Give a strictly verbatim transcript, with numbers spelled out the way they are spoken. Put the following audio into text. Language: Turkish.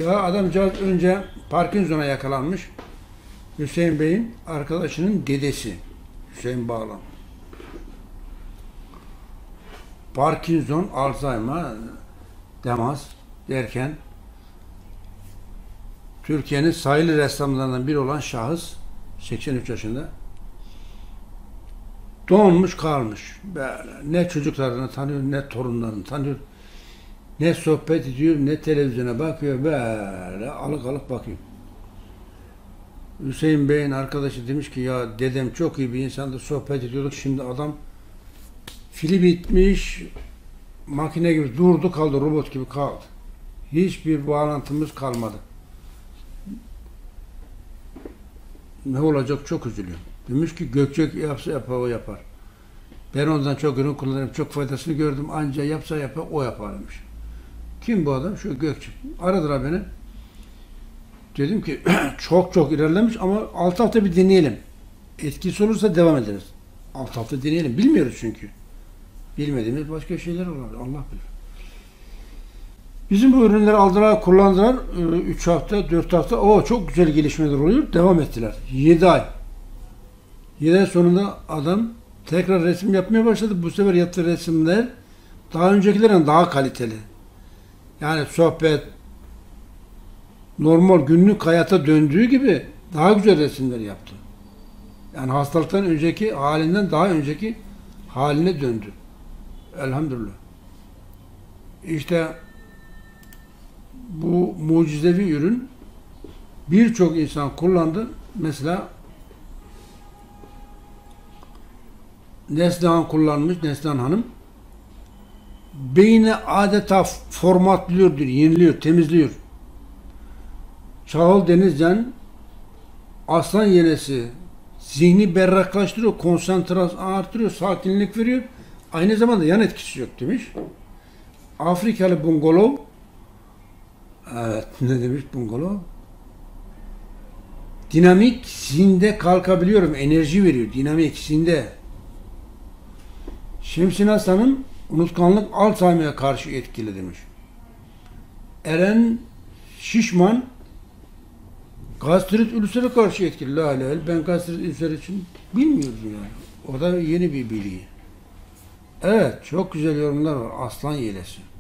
Ya adamcağız önce Parkinson'a yakalanmış. Hüseyin Bey'in arkadaşının dedesi. Hüseyin Bağlam. Parkinson, Alzheimer, demans derken Türkiye'nin sayılı ressamlarından biri olan şahıs seksen üç yaşında donmuş kalmış. Böyle ne çocuklarını tanıyor, ne torunlarını tanıyor, ne sohbet ediyor, ne televizyona bakıyor, böyle alık alık bakıyor. Hüseyin Bey'in arkadaşı demiş ki ya dedem çok iyi bir insandı, sohbet ediyorduk, şimdi adam fili bitmiş, makine gibi durdu kaldı, robot gibi kaldı. Hiçbir bağlantımız kalmadı. Ne olacak, çok üzülüyorum. Demiş ki Gökçek yapsa yapar, o yapar. Ben ondan çok ürün kullanırım, çok faydasını gördüm, anca yapsa yapar, o yapar demiş. Kim bu adam? Şu Gökçek. Aradılar beni. Dedim ki çok çok ilerlemiş ama altı hafta bir deneyelim. Etkisi olursa devam ederiz. Altı hafta deneyelim. Bilmiyoruz çünkü. Bilmediğimiz başka şeyler olabilir. Allah bilir. Bizim bu ürünleri aldılar, kullandılar. üç hafta, dört hafta. O çok güzel gelişmeler oluyor. Devam ettiler. yedi ay. yedi ay sonunda adam tekrar resim yapmaya başladı. Bu sefer yaptığı resimler daha öncekilerden daha kaliteli. Yani sohbet, normal günlük hayata döndüğü gibi daha güzel resimler yaptı. Yani hastalıktan önceki halinden daha önceki haline döndü. Elhamdülillah. İşte bu mucizevi ürün birçok insan kullandı. Mesela Neslihan kullanmış, Neslihan Hanım. Beyni adeta formatlıyor, yeniliyor, temizliyor. Çağıl Denizcan, aslan yenesi, zihni berraklaştırıyor, konsantrasyon artırıyor, sakinlik veriyor. Aynı zamanda yan etkisi yok demiş. Afrikalı bungalov, evet ne demiş bungalov? Dinamik, zinde kalkabiliyorum, enerji veriyor, dinamik, zinde. Şemsin Hasan'ın unutkanlık Alzheimer'e karşı etkili demiş. Eren Şişman, gastrit ülsere karşı etkili. La la, ben gastrit ülseri için bilmiyorum yani. O da yeni bir bilgi. Evet, çok güzel yorumlar var. Aslan yelesi.